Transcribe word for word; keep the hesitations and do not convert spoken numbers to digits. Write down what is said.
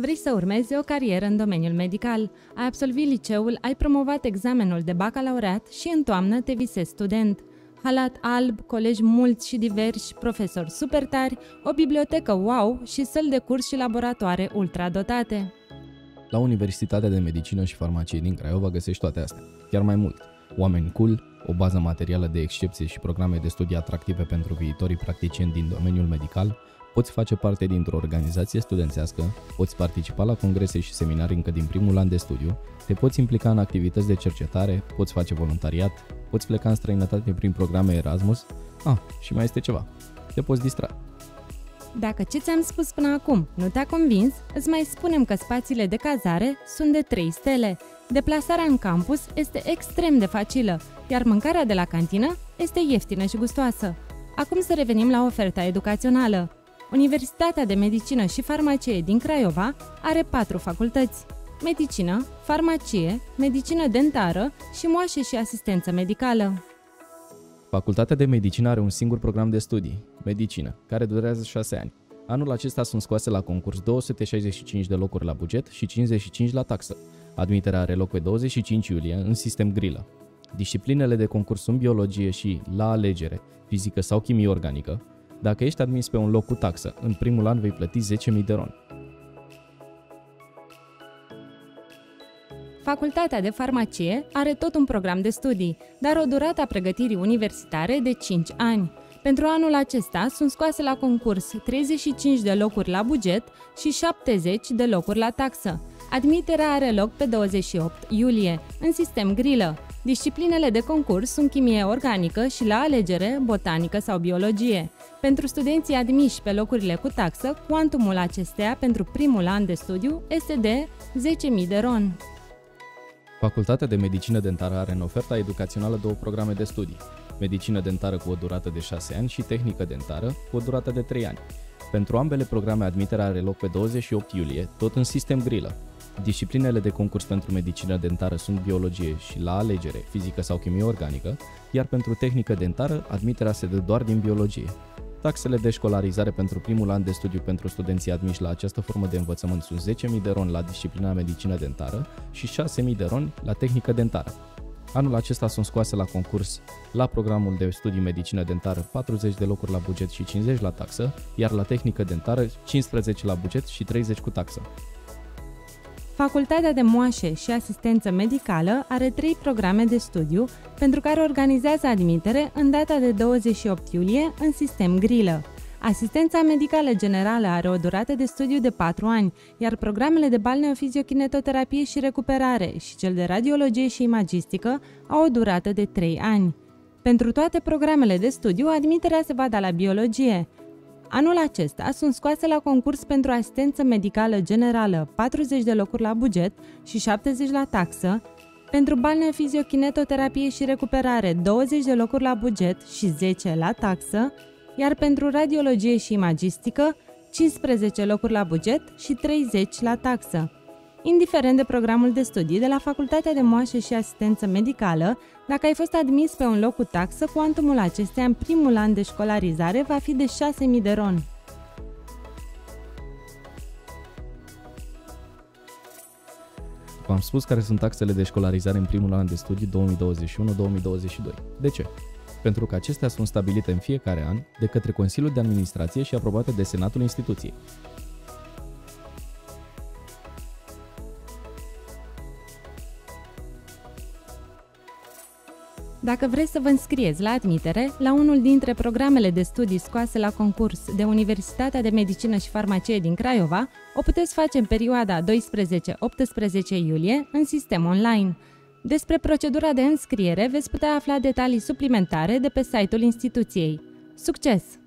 Vrei să urmezi o carieră în domeniul medical, ai absolvit liceul, ai promovat examenul de bacalaureat și în toamnă te visezi student. Halat alb, colegi mulți și diversi, profesori super tari, o bibliotecă wow și săli de curs și laboratoare ultra dotate. La Universitatea de Medicină și Farmacie din Craiova găsești toate astea, chiar mai mult. Oameni cool, o bază materială de excepție și programe de studii atractive pentru viitorii practicieni din domeniul medical, poți face parte dintr-o organizație studențească, poți participa la congrese și seminarii încă din primul an de studiu, te poți implica în activități de cercetare, poți face voluntariat, poți pleca în străinătate prin programe Erasmus, ah, și mai este ceva, te poți distra. Dacă ce ți-am spus până acum nu te-a convins, îți mai spunem că spațiile de cazare sunt de trei stele, deplasarea în campus este extrem de facilă, iar mâncarea de la cantină este ieftină și gustoasă. Acum să revenim la oferta educațională. Universitatea de Medicină și Farmacie din Craiova are patru facultăți: Medicină, Farmacie, Medicină dentară și Moașe și Asistență medicală. Facultatea de Medicină are un singur program de studii, Medicină, care durează șase ani. Anul acesta sunt scoase la concurs două sute șaizeci și cinci de locuri la buget și cincizeci și cinci la taxă. Admiterea are loc pe douăzeci și cinci iulie în sistem grilă. Disciplinele de concurs sunt biologie și, la alegere, fizică sau chimie organică. Dacă ești admis pe un loc cu taxă, în primul an vei plăti zece mii de ron. Facultatea de Farmacie are tot un program de studii, dar o durată a pregătirii universitare de cinci ani. Pentru anul acesta sunt scoase la concurs treizeci și cinci de locuri la buget și șaptezeci de locuri la taxă. Admiterea are loc pe douăzeci și opt iulie, în sistem grilă. Disciplinele de concurs sunt chimie organică și, la alegere, botanică sau biologie. Pentru studenții admiși pe locurile cu taxă, cuantumul acesteia pentru primul an de studiu este de zece mii de ron. Facultatea de Medicină dentară are în oferta educațională două programe de studii: Medicină dentară cu o durată de șase ani și Tehnică dentară cu o durată de trei ani. Pentru ambele programe admiterea are loc pe douăzeci și opt iulie, tot în sistem grilă. Disciplinele de concurs pentru medicină dentară sunt biologie și, la alegere, fizică sau chimie organică, iar pentru tehnică dentară admiterea se dă doar din biologie. Taxele de școlarizare pentru primul an de studiu pentru studenții admiși la această formă de învățământ sunt zece mii de ron la disciplina medicină dentară și șase mii de ron la tehnică dentară. Anul acesta sunt scoase la concurs la programul de studii medicină dentară patruzeci de locuri la buget și cincizeci la taxă, iar la tehnică dentară cincisprezece la buget și treizeci cu taxă. Facultatea de Moașe și Asistență medicală are trei programe de studiu pentru care organizează admitere în data de douăzeci și opt iulie în sistem grilă. Asistența medicală generală are o durată de studiu de patru ani, iar programele de balneofiziokinetoterapie și recuperare și cel de radiologie și imagistică au o durată de trei ani. Pentru toate programele de studiu, admiterea se va da la biologie. Anul acesta sunt scoase la concurs pentru asistență medicală generală patruzeci de locuri la buget și șaptezeci la taxă, pentru balneofiziokinetoterapie și recuperare douăzeci de locuri la buget și zece la taxă, iar pentru radiologie și imagistică cincisprezece locuri la buget și treizeci la taxă. Indiferent de programul de studii de la Facultatea de Moașe și Asistență medicală, dacă ai fost admis pe un loc cu taxă, cuantumul acesteia în primul an de școlarizare va fi de șase mii de ron. V-am spus care sunt taxele de școlarizare în primul an de studii două mii douăzeci și unu două mii douăzeci și doi. De ce? Pentru că acestea sunt stabilite în fiecare an de către Consiliul de Administrație și aprobate de Senatul instituției. Dacă vrei să vă înscrieți la admitere la unul dintre programele de studii scoase la concurs de Universitatea de Medicină și Farmacie din Craiova, o puteți face în perioada doisprezece optsprezece iulie în sistem online. Despre procedura de înscriere veți putea afla detalii suplimentare de pe site-ul instituției. Succes!